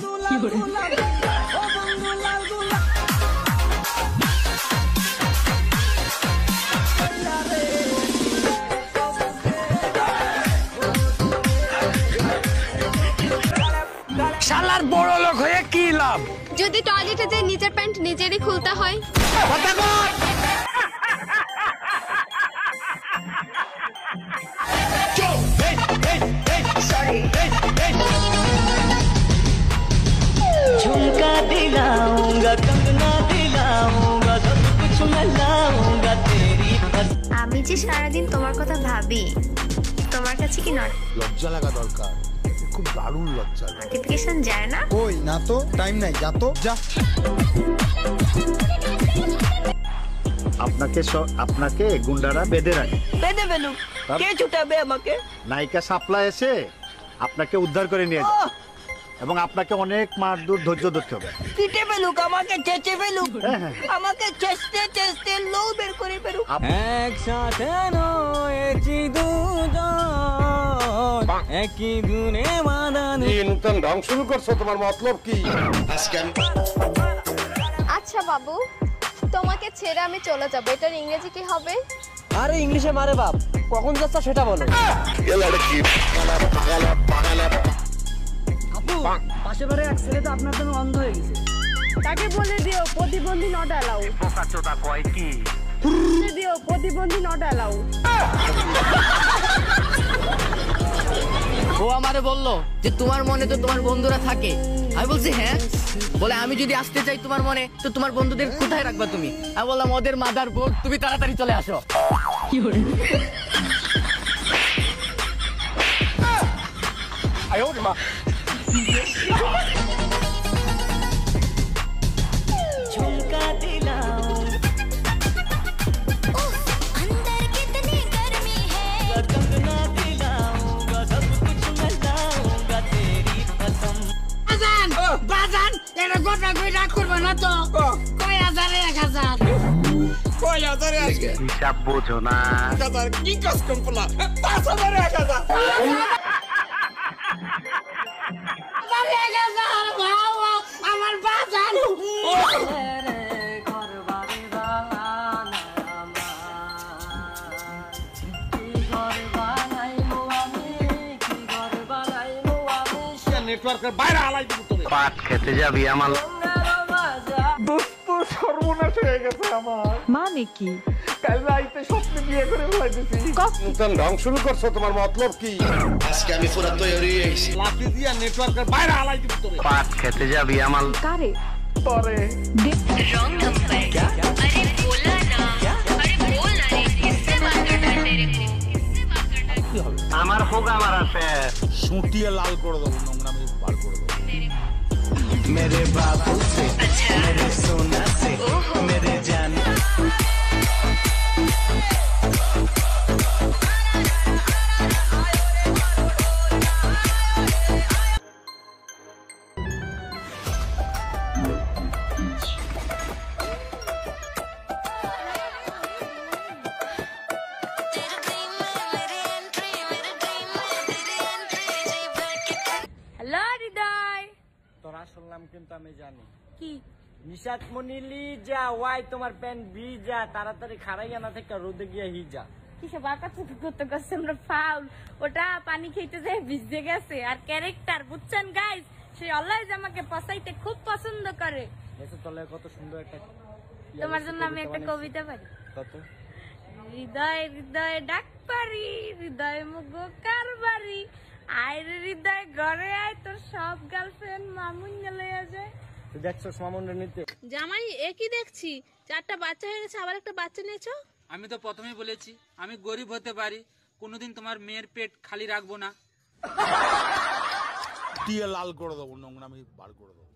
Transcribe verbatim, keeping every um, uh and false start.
শালার বড় লোক হয়ে কি লাভ? যদি টয়লেটে যে নিজের প্যান্ট নিজেরই খুলতে হয়। झुमका दिलाऊंगा कंगना दिलाऊंगा सब कुछ मैं लाऊंगा तेरी पसंद। আমি যে সারাদিন তোমার কথা ভাবি, তোমার কাছে কি নট লজ্জা লাগা দরকার, খুব দারুণ লজ্জা। নোটিফিকেশন যায় না? কই না তো, টাইম নাই, যা তো যা। আপনাকে আপনাকে গুন্ডারা বেঁধে রাখে। বেঁধে ফেলুক, কে ছুটাবে আমাকে? নায়িকা সাপ্লাই এসে আপনাকে উদ্ধার করে নিয়ে যাবে এবং আপনাকে অনেক মারধর ধৈর্য ধরতে হবে। পিটে ফেলুক আমাকে, চেঁচে ফেলুক আমাকে, চেঁচতে চেঁচতে লো বের করে ফেলুক। একসাথে রয়েছি দুজন, একই ধুনে বাঁধানো। এই নতুন ঢং শুরু করছো, তোমার মতলব কি? আজকে আচ্ছা বাবু, তোমাকে ছেড়ে আমি চলে যাব, এটার ইংরেজি কি হবে? আরে ইংলিশে মারে বাপ, কখন যাচ্ছ সেটা বলো। আপু, পাশে বাড়ির এক ছেলে তো আপনার জন্য অন্ধ হয়ে গেছে। তাকে বলে দিও প্রতিবন্ধী নট অ্যালাউ। পোকা চোদা কয় কি? বলে দিও প্রতিবন্ধী নট অ্যালাউ। ও আমারে বললো যে তোমার মনে তো তোমার বন্ধুরা থাকে। আমি বলছি হ্যাঁ। বলে আমি যদি আসতে চাই তোমার মনে, তো তোমার বন্ধুদের কোথায় রাখবা তুমি? আমি বললাম ওদের মাদার বোর্ড, তুমি তাড়াতাড়ি চলে আসো। কি করে আয় ওরে মা। झुमका दिलाऊंगा अंदर कितनी गर्मी है, कंगना दिलाऊंगा सब कुछ मैं लाऊंगा तेरी पसंद। বাজান বাজান, এটা গোটা কইরা করব না তো। কয় হাজারে এক হাজার, কয় হাজারে আজকে হিসাব বোঝো না। হাজার কি কাজ কমপলা, পাঁচ হাজারে এক হাজার। আমার বাজান নেটওয়ার্কের বাইরে আলাই দিব তোরে। পাট খেতে যাবি আমার? দোস্ত সর্বনাশ হয়ে গেছে আমার। মানে কি? কাল রাইতে স্বপ্নে বিয়ে করে ফেলাইতেছি। নতুন ঢং শুরু করছো, তোমার মতলব কি? আজকে আমি পুরা তৈরি হয়ে গেছি, লাঠি দিয়া নেটওয়ার্কের বাইরে আলাই দিব তোরে। পাট খেতে যাবি আমার? কারে তোরে रॉन्ग नंबर। अरे बोला ना, अरे बोल ना रे, किससे बात करना है तेरे को? किससे बात करना है? আমার হোক আমার আছে। সুটিয়ে লাল করে দেবো, নোংরা আমি বার করে দেবো। मेरे बाबू से, मेरे सोना से, मेरे जान। হ্যালো হৃদয়। তোরা শুনলাম কিন্তু আমি জানি কি? নিশাত মনিলি যা ওয়াই তোমার প্যান্ট ভিজা, তাড়াতাড়ি খাড়াইয়া না থেকে রোদে গিয়ে হিজা। কিসব আঁকা চুপি করতে করছে, আমরা ফাউল। ওটা পানি খেতে যায় ভিজে গেছে। আর ক্যারেক্টার বুঝছেন গাইস, সে অলওয়েজ আমাকে পছাইতে খুব পছন্দ করে। এসে তলে কত সুন্দর একটা, তোমার জন্য আমি একটা কবিতা পারি। কত হৃদয় হৃদয় ডাক পারি, হৃদয় মুগ কারবারি, আয় রে হৃদয় ঘরে আয়, তোর সব গার্লফ্রেন্ড মামুন লইয়া যায়। তুই দেখছো মামুনের নিতে? জামাই একই দেখছি, চারটা বাচ্চা হয়ে গেছে, আবার একটা বাচ্চা নিয়েছো। আমি তো প্রথমেই বলেছি আমি গরিব হতে পারি, কোনোদিন তোমার মেয়ের পেট খালি রাখবো না। টিয়ে লাল করে দেবো, নোংরা আমি বার করে দেবো।